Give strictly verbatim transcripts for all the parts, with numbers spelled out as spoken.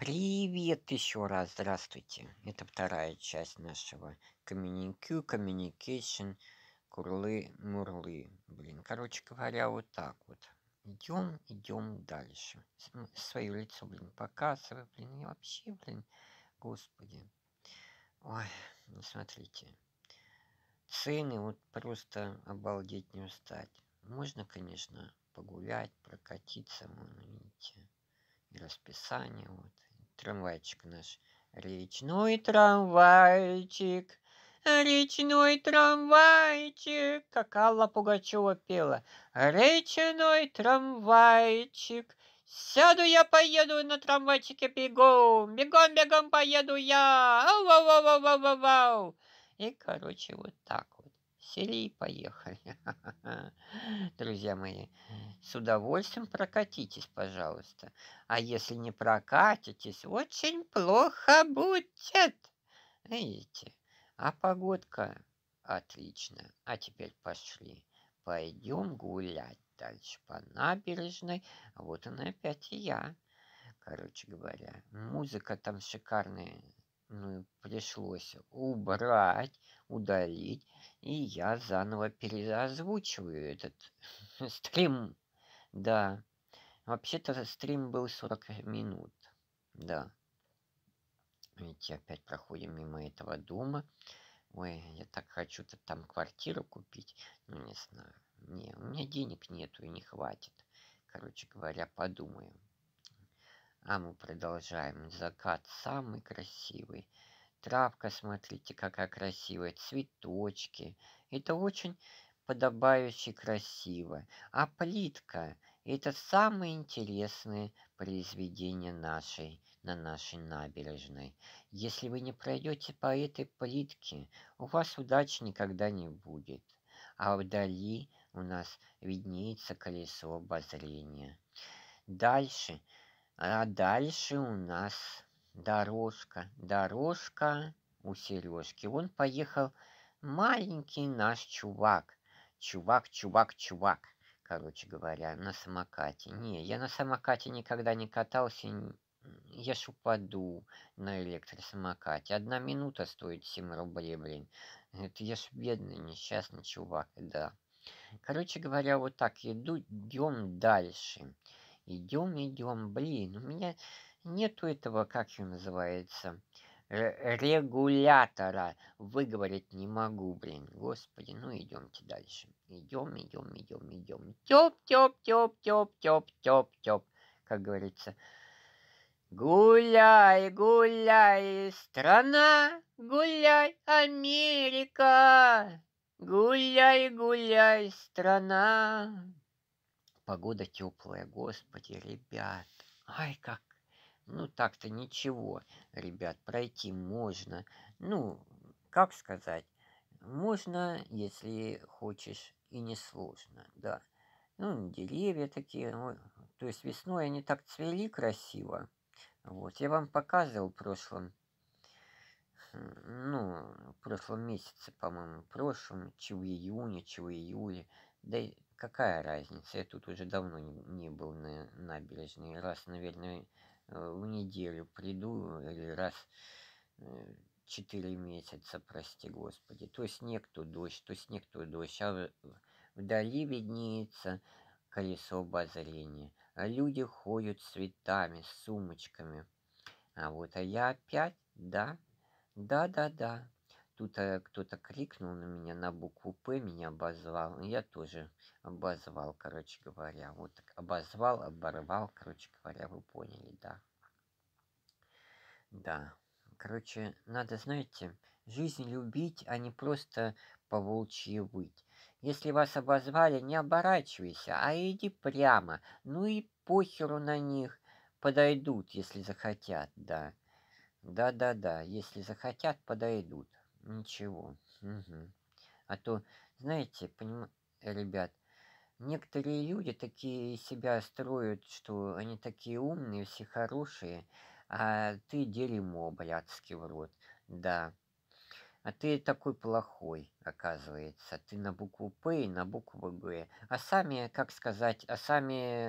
Привет еще раз, здравствуйте. Это вторая часть нашего коммуникю, communication, курлы-мурлы. Блин, короче говоря, вот так вот. Идем, идем дальше. Свое лицо, блин, показываю, блин, и вообще, блин, господи. Ой, ну смотрите. Цены вот просто обалдеть не устать. Можно, конечно, погулять, прокатиться, вон, видите. И расписание, вот. Трамвайчик наш. Речной трамвайчик, речной трамвайчик, как Алла Пугачева пела. Речной трамвайчик, сяду я, поеду на трамвайчике бегом, бегом, бегом поеду я, ау, ау, ау, ау, ау, ау, ау. И, короче, вот так вот. Сели и поехали. Друзья мои, с удовольствием прокатитесь, пожалуйста. А если не прокатитесь, очень плохо будет. Видите? А погодка отличная. А теперь пошли. Пойдем гулять дальше по набережной. А вот она опять и я. Короче говоря, музыка там шикарная. Ну, пришлось убрать, удалить. И я заново переозвучиваю этот стрим. Да. Вообще-то стрим был сорок минут. Да. Видите, опять проходим мимо этого дома. Ой, я так хочу-то там квартиру купить. Ну, не знаю. Не, у меня денег нету и не хватит. Короче говоря, подумаем. А мы продолжаем. Закат самый красивый. Травка, смотрите, какая красивая. Цветочки. Это очень подобающе красиво. А плитка — это самое интересное произведение нашей, на нашей набережной. Если вы не пройдете по этой плитке, у вас удачи никогда не будет. А вдали у нас виднеется колесо обозрения. Дальше, а дальше у нас дорожка. Дорожка у Сережки. Он поехал маленький наш чувак. Чувак, чувак, чувак. Короче говоря, на самокате. Не, я на самокате никогда не катался. Я ж упаду на электросамокате. Одна минута стоит семь рублей, блин. Это я ж бедный, несчастный чувак, да. Короче говоря, вот так иду, идем дальше. Идем, идем. Блин, у меня нету этого, как его называется, регулятора. Выговорить не могу, блин. Господи, ну идемте дальше. Идем, идем, идем, идем. Тёп, тёп, тёп, тёп, тёп, тёп, тёп. Как говорится. Гуляй, гуляй, страна, гуляй, Америка. Гуляй, гуляй, страна. Погода теплая, господи, ребят. Ай, как. Ну, так-то ничего, ребят, пройти можно. Ну, как сказать, можно, если хочешь, и не сложно, да. Ну, деревья такие, ну, то есть весной они так цвели красиво. Вот, я вам показывал в прошлом, ну, в прошлом месяце, по-моему, в прошлом, че в июне, че в июле. Да и какая разница, я тут уже давно не, не был на набережной. Раз, наверное, э, в неделю приду, или раз э, четыре месяца, прости господи. То снег, то дождь, то снег, то дождь. А в- вдали виднеется колесо обозрения. А люди ходят с цветами, с сумочками. А вот, а я опять, да, да-да-да. Тут э, кто-то крикнул на меня на букву П, меня обозвал. и Я тоже обозвал, короче говоря. Вот так обозвал, оборвал, короче говоря, вы поняли, да. Да. Короче, надо, знаете, жизнь любить, а не просто по-волчьи выть. Если вас обозвали, не оборачивайся, а иди прямо. Ну и похеру на них. Подойдут, если захотят, да. Да-да-да, если захотят, подойдут. Ничего. Мгм. А то, знаете, поним... ребят, некоторые люди такие из себя строят, что они такие умные, все хорошие, а ты дерьмо, блядский в рот. Да. А ты такой плохой, оказывается. Ты на букву П и на букву Г. А сами, как сказать, а сами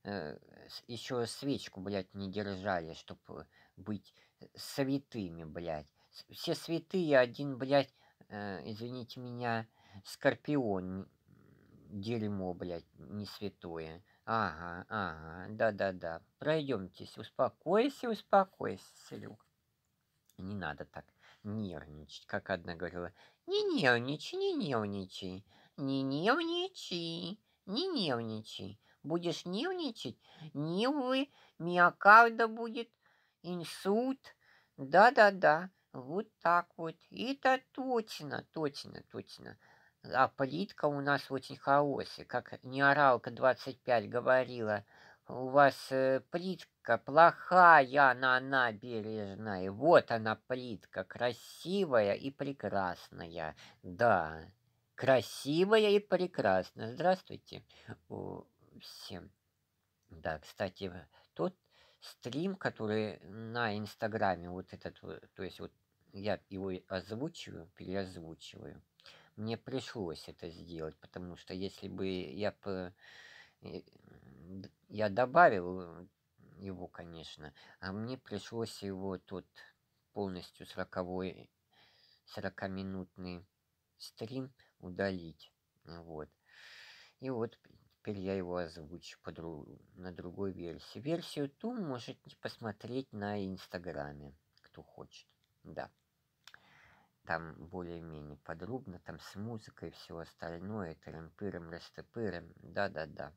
э, еще свечку, блядь, не держали, чтобы быть святыми, блядь. С- Все святые, один, блядь, э, извините меня, скорпион, дерьмо, блядь, не святое. Ага, ага, да-да-да. Пройдемтесь, успокойся, успокойся, Серег. Не надо так нервничать, как одна говорила. Не нервничай, не нервничай, не нервничай, не нервничай. Будешь нервничать, нервы, миокарда будет, инсульт. Да-да-да, вот так вот. Это точно, точно, точно. А плитка у нас очень хорошая, как неоралка двадцать пять говорила. У вас э, плитка плохая на набережной. Вот она плитка, красивая и прекрасная. Да, красивая и прекрасная. Здравствуйте о, всем. Да, кстати, в- тот стрим, который на Инстаграме, вот этот, вот, то есть вот я его и озвучиваю, переозвучиваю. Мне пришлось это сделать, потому что если бы я п и, д я добавил, э, его, конечно, а мне пришлось его тут полностью сороковой сорокаминутный стрим удалить. Вот. И вот теперь я его озвучу по дру на другой версии. Версию ту можете посмотреть на "Инстаграме", кто хочет. Да. Там более-менее подробно, там с музыкой и всё остальное, тырым-пырым-растопырым. Да-да-да.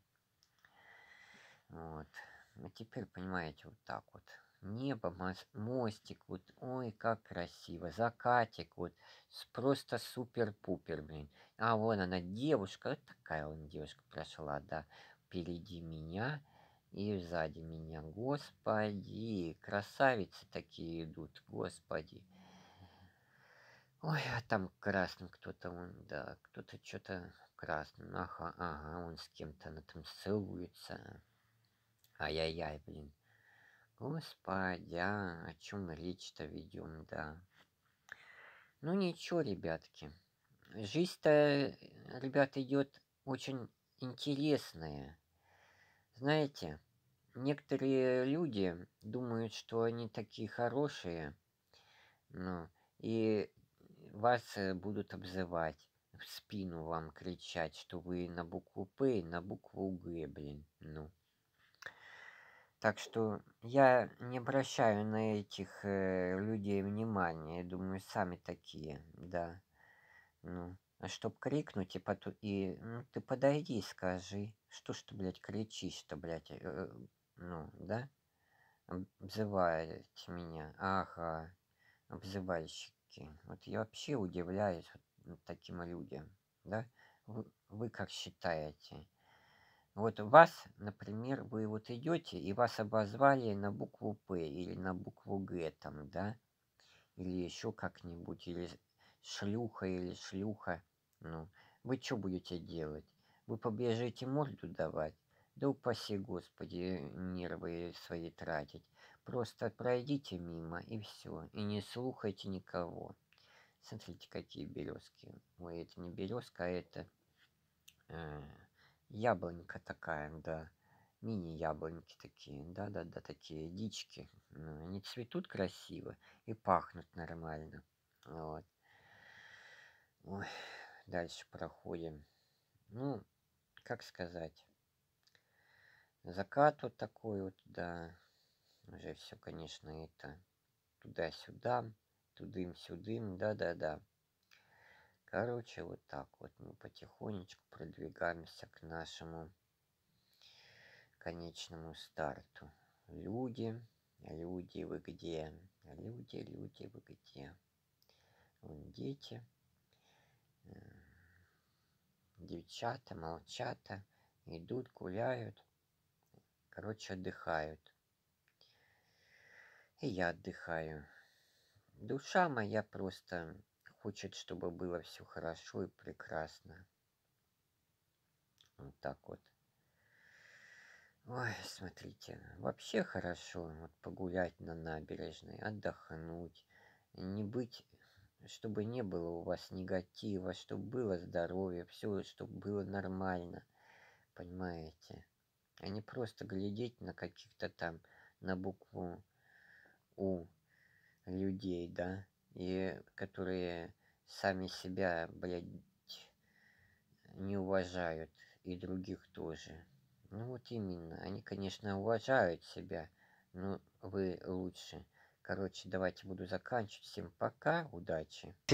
Вот. А теперь, понимаете, вот так вот. Небо, мос- мостик, вот, ой, как красиво. Закатик, вот, с- просто супер-пупер, блин. А вон она, девушка, вот такая вон девушка прошла, да, впереди меня и сзади меня. Господи, красавицы такие идут, господи. Ой, а там красным кто-то, вон, да, кто-то что-то красным. Ага, ага, он с кем-то на там целуется. Ай-яй-яй, блин. Господи, а, о чем речь-то ведем, да. Ну ничего, ребятки. Жизнь-то, ребята, идет очень интересная. Знаете, некоторые люди думают, что они такие хорошие, ну, и вас э, будут обзывать, в спину вам кричать, что вы на букву П и на букву Г, блин, ну. Так что я не обращаю на этих э, людей внимания. Я думаю, сами такие, да. Ну, а чтоб крикнуть и потом... И, ну, ты подойди, скажи. Что ж ты, блядь, кричишь-то, блядь? э, э, ну, да? Об- Обзываете меня. Ага, обзывальщики. Вот я вообще удивляюсь вот таким людям, да? Вы, вы как считаете? Вот вас, например, вы вот идете, и вас обозвали на букву П или на букву Г там, да? Или еще как-нибудь, или шлюха, или шлюха. Ну, вы что будете делать? Вы побежите морду давать? Да упаси Господи, нервы свои тратить. Просто пройдите мимо, и все. И не слухайте никого. Смотрите, какие березки. Ой, это не березка, а это... э, яблонька такая, да. Мини-яблоньки такие, да-да-да, такие дички. Ну, они цветут красиво и пахнут нормально. Вот. Ой, дальше проходим. Ну, как сказать, закат вот такой вот, да. Уже все, конечно, это туда-сюда, тудым-сюдым, да-да-да. Короче, вот так вот мы потихонечку продвигаемся к нашему конечному старту. Люди, люди, вы где? Люди, люди, вы где? Вон дети, э, девчата, молчата, идут, гуляют, короче, отдыхают. И я отдыхаю. Душа моя просто хочет, чтобы было все хорошо и прекрасно. Вот так вот. Ой, смотрите, вообще хорошо вот погулять на набережной, отдохнуть, не быть, чтобы не было у вас негатива, чтобы было здоровье, все, чтобы было нормально, понимаете? а не просто глядеть на каких-то там, на букву У людей, да, и которые сами себя, блядь, не уважают, и других тоже. Ну вот именно, они, конечно, уважают себя, но вы лучше. Короче, давайте буду заканчивать. Всем пока, удачи.